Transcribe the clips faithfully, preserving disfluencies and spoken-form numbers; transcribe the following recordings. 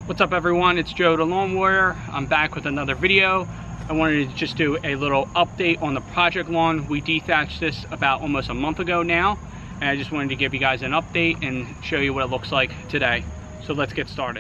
What's up everyone, it's Joe the Lawn Warrior. I'm back with another video. I wanted to just do a little update on the project lawn. We dethatched this about almost a month ago now, and I just wanted to give you guys an update and show you what it looks like today. So let's get started.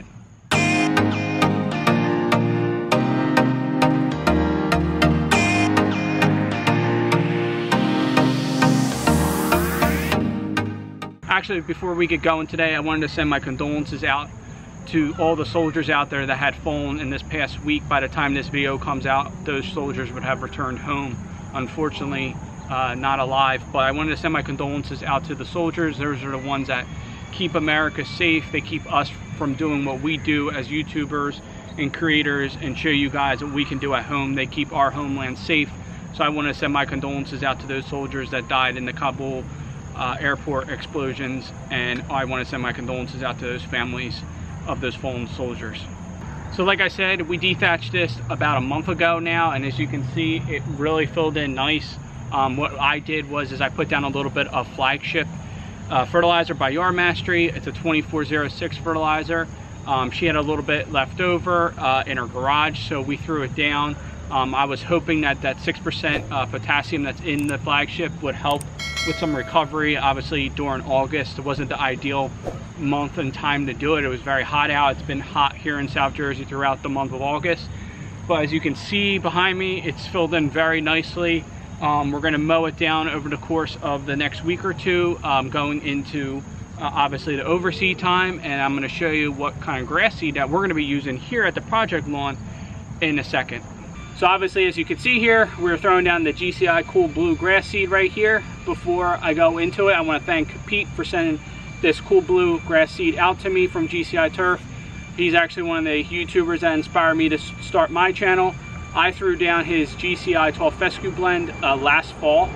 Actually, before we get going today, I wanted to send my condolences out to all the soldiers out there that had fallen in this past week. By the time this video comes out, those soldiers would have returned home. Unfortunately, uh, not alive, but I wanted to send my condolences out to the soldiers. Those are the ones that keep America safe. They keep us from doing what we do as YouTubers and creators and show you guys what we can do at home. They keep our homeland safe. So I want to send my condolences out to those soldiers that died in the Kabul uh, airport explosions, and I want to send my condolences out to those families of those fallen soldiers. So like I said, we dethatched this about a month ago now, and as you can see, it really filled in nice. Um, what I did was is I put down a little bit of flagship uh, fertilizer by Yard Mastery. It's a twenty-four oh six fertilizer. Um, she had a little bit left over uh, in her garage, so we threw it down. Um, I was hoping that that six percent uh, potassium that's in the flagship would help with some recovery. Obviously during August, it wasn't the ideal month and time to do it. It was very hot out. It's been hot here in South Jersey throughout the month of August. But as you can see behind me, it's filled in very nicely. Um, we're gonna mow it down over the course of the next week or two, um, going into uh, obviously the overseed time. And I'm gonna show you what kind of grass seed that we're gonna be using here at the project lawn in a second. So obviously, as you can see here, we're throwing down the G C I Cool Blue grass seed right here. Before I go into it, I want to thank Pete for sending this Cool Blue grass seed out to me from G C I Turf. He's actually one of the YouTubers that inspired me to start my channel. I threw down his G C I Tall Fescue blend uh, last fall.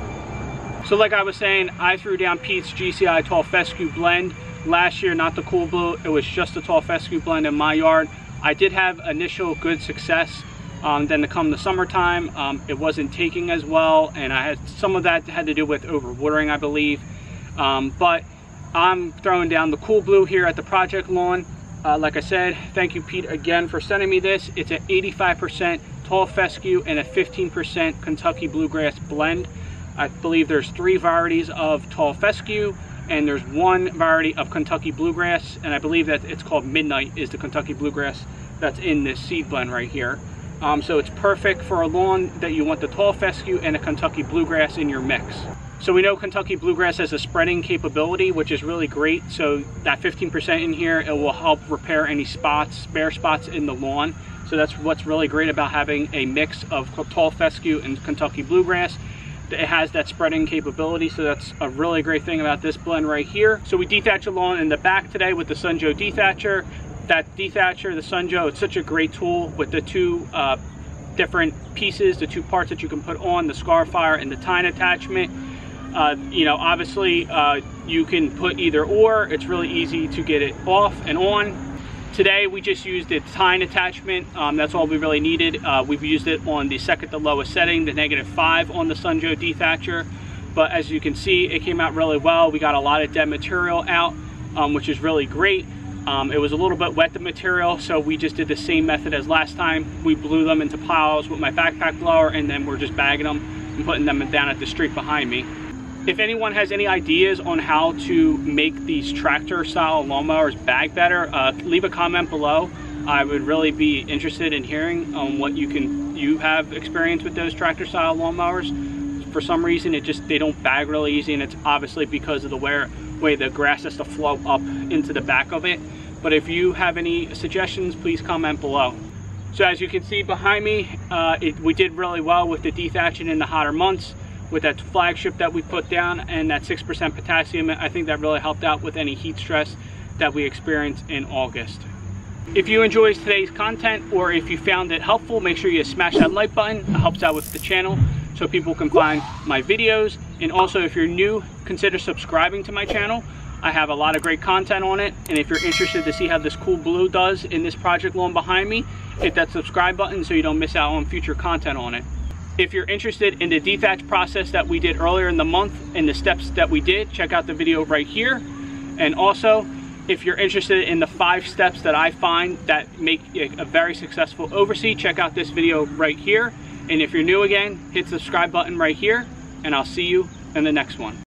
So like I was saying, I threw down Pete's G C I Tall Fescue blend last year, not the Cool Blue. It was just the Tall Fescue blend in my yard. I did have initial good success. Um, then to come the summertime, um, it wasn't taking as well, and I had some of that had to do with overwatering, I believe. Um, but I'm throwing down the Cool Blue here at the project lawn. Uh, like I said, thank you, Pete, again for sending me this. It's an eighty-five percent Tall Fescue and a fifteen percent Kentucky Bluegrass blend. I believe there's three varieties of Tall Fescue, and there's one variety of Kentucky Bluegrass, and I believe that it's called Midnight is the Kentucky Bluegrass that's in this seed blend right here. Um, so it's perfect for a lawn that you want the Tall Fescue and a Kentucky Bluegrass in your mix. So we know Kentucky Bluegrass has a spreading capability, which is really great. So that fifteen percent in here, it will help repair any spots, bare spots in the lawn. So that's what's really great about having a mix of Tall Fescue and Kentucky Bluegrass. It has that spreading capability, so that's a really great thing about this blend right here. So we dethatch a lawn in the back today with the Sunjoe Dethatcher. That Dethatcher, the Sunjoe, it's such a great tool with the two uh, different pieces, the two parts that you can put on, the Scarifier and the tine attachment. Uh, you know, obviously uh, you can put either or. It's really easy to get it off and on. Today we just used the tine attachment. Um, that's all we really needed. Uh, we've used it on the second to lowest setting, the negative five on the Sunjoe Dethatcher. But as you can see, it came out really well. We got a lot of dead material out, um, which is really great. Um, it was a little bit wet, the material, so we just did the same method as last time. We blew them into piles with my backpack blower, and then we're just bagging them and putting them down at the street behind me. If anyone has any ideas on how to make these tractor style lawnmowers bag better, uh, leave a comment below. I would really be interested in hearing on what you can you have experience with those tractor style lawnmowers. For some reason, it just they don't bag really easy, and it's obviously because of the wear way the grass has to flow up into the back of it. But if you have any suggestions, please comment below. So as you can see behind me, uh, it, we did really well with the dethatching in the hotter months with that flagship that we put down and that six percent potassium. I think that really helped out with any heat stress that we experienced in August. If you enjoyed today's content, or if you found it helpful, make sure you smash that like button. It helps out with the channel so people can find my videos. And also, if you're new, consider subscribing to my channel. I have a lot of great content on it, and if you're interested to see how this Cool Blue does in this project lawn behind me, hit that subscribe button so you don't miss out on future content on it. If you're interested in the dethatch process that we did earlier in the month and the steps that we did, check out the video right here. And also, If you're interested in the five steps that I find that make a very successful oversea, check out this video right here. And if you're new again, hit the subscribe button right here, and I'll see you in the next one.